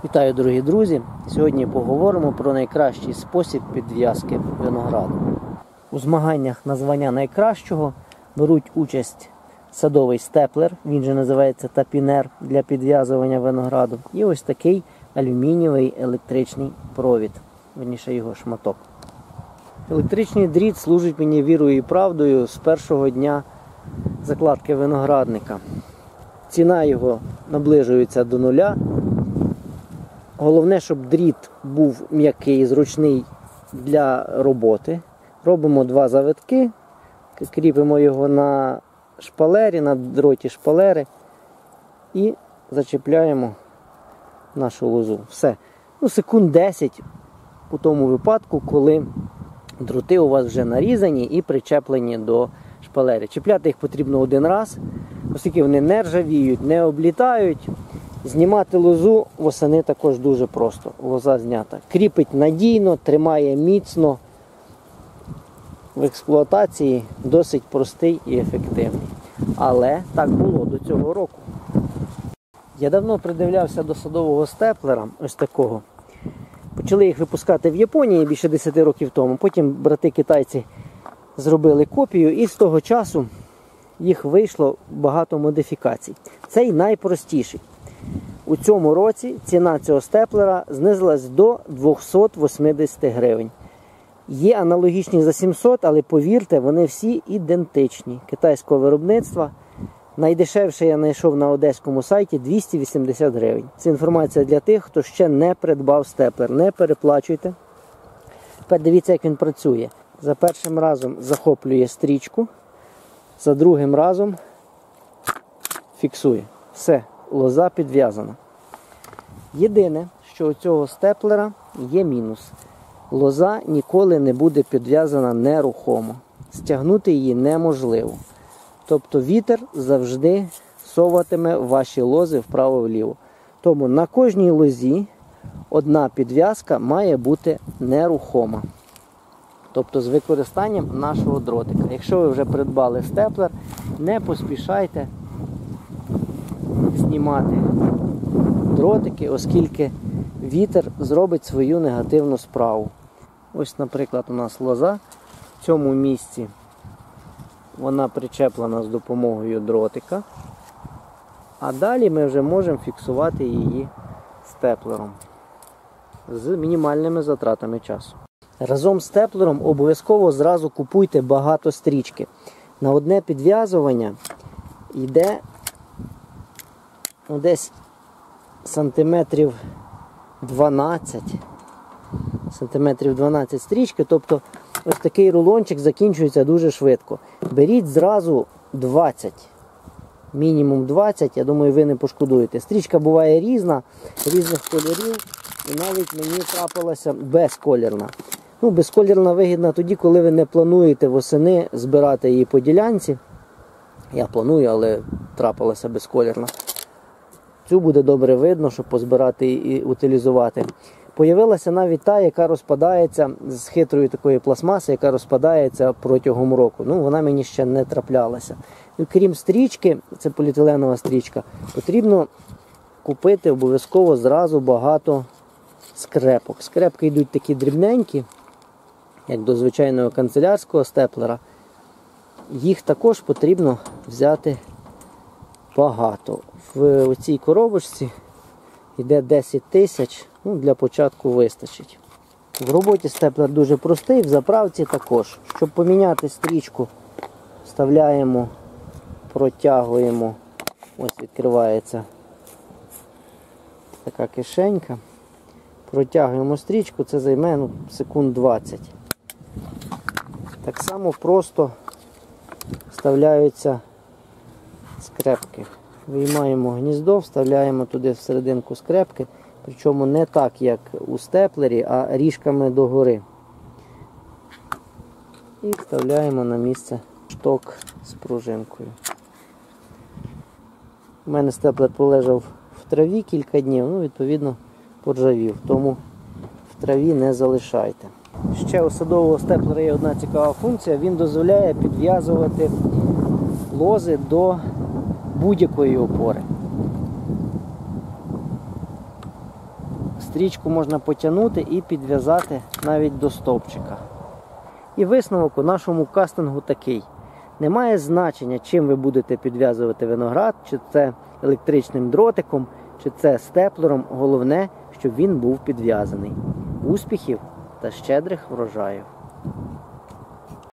Вітаю, дорогі друзі! Сьогодні поговоримо про найкращий спосіб підв'язки винограду. У змаганнях на звання найкращого беруть участь садовий степлер, він же називається тапінер для підв'язування винограду, і ось такий алюмінієвий електричний провід, вірніше його шматок. Електричний дріт служить мені вірою і правдою з першого дня закладки виноградника. Ціна його наближується до нуля. Головне, щоб дріт був м'який, зручний для роботи. Робимо два завитки, кріпимо його на шпалері, на дроті шпалери і зачіпляємо нашу лозу. Все. Секунд 10 у тому випадку, коли дроти у вас вже нарізані і причеплені до шпалери. Чіпляти їх потрібно один раз, оскільки вони не ржавіють, не облітають. Знімати лозу восени також дуже просто. Лоза знята. Кріпить надійно, тримає міцно. В експлуатації досить простий і ефективний. Але так було до цього року. Я давно придивлявся до садового степлера, ось такого. Почали їх випускати в Японії більше 10 років тому. Потім брати-китайці зробили копію і з того часу їх вийшло багато модифікацій. Цей найпростіший. У цьому році ціна цього степлера знизилась до 280 гривень. Є аналогічні за 700, але повірте, вони всі ідентичні. Китайського виробництва. Найдешевше я знайшов на одеському сайті 280 гривень. Це інформація для тих, хто ще не придбав степлер. Не переплачуйте. Тепер дивіться, як він працює. За першим разом захоплює стрічку, за другим разом фіксує. Все. Лоза підв'язана. Єдине, що у цього степлера є мінус. Лоза ніколи не буде підв'язана нерухомо. Стягнути її неможливо. Тобто вітер завжди соватиме ваші лози вправо-вліво. Тому на кожній лозі одна підв'язка має бути нерухома. Тобто з використанням нашого дротика. Якщо ви вже придбали степлер, не поспішайте знімати дротики, оскільки вітер зробить свою негативну справу. Ось, наприклад, у нас лоза. В цьому місці вона причеплена з допомогою дротика. А далі ми вже можемо фіксувати її степлером з мінімальними затратами часу. Разом з степлером обов'язково зразу купуйте багато стрічки. На одне підв'язування йде десь сантиметрів 12 стрічки, тобто ось такий рулончик закінчується дуже швидко. Беріть зразу 20, мінімум 20, я думаю, ви не пошкодуєте. Стрічка буває різна, різних кольорів, і навіть мені трапилася безколірна. Безколірна вигідна тоді, коли ви не плануєте восени збирати її по ділянці. Я планую, але трапилася безколірна. Цю буде добре видно, щоб позбирати і утилізувати. Появилася навіть та, яка розпадається з хитрої такої пластмаси, яка розпадається протягом року. Вона мені ще не траплялася. І крім стрічки, це поліетиленова стрічка, потрібно купити обов'язково зразу багато скрепок. Скрепки йдуть такі дрібненькі, як до звичайного канцелярського степлера. Їх також потрібно взяти багато. В цій коробочці йде 10 тисяч, для початку вистачить. В роботі степлер дуже простий, в заправці також. Щоб поміняти стрічку, вставляємо, протягуємо, ось відкривається така кишенька. Протягуємо стрічку, це займе секунд 20. Так само просто вставляються скрепки. Виймаємо гніздо, вставляємо туди всерединку скрепки, причому не так, як у степлері, а ріжками догори. І вставляємо на місце шток з пружинкою. У мене степлер пролежав в траві кілька днів, відповідно поржавів, тому в траві не залишайте. Ще у садового степлера є одна цікава функція, він дозволяє підв'язувати лози до будь-якої опори. Стрічку можна потягнути і підв'язати навіть до стовпчика. І висновок у нашому кастингу такий. Немає значення, чим ви будете підв'язувати виноград, чи це електричним дротиком, чи це степлером. Головне, щоб він був підв'язаний. Успіхів та щедрих врожаїв!